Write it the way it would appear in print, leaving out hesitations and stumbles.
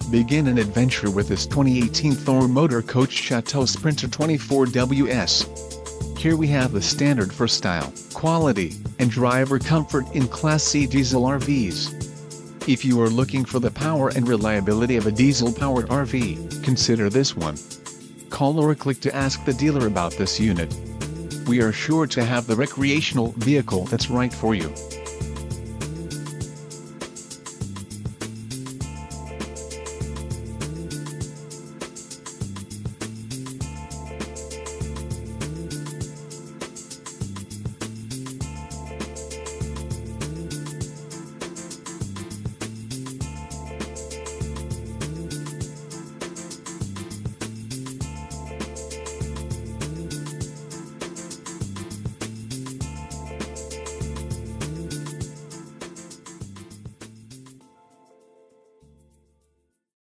Begin an adventure with this 2018 Thor Motor Coach Chateau Sprinter 24WS. Here we have the standard for style, quality, and driver comfort in Class C diesel RVs. If you are looking for the power and reliability of a diesel-powered RV, consider this one. Call or click to ask the dealer about this unit. We are sure to have the recreational vehicle that's right for you.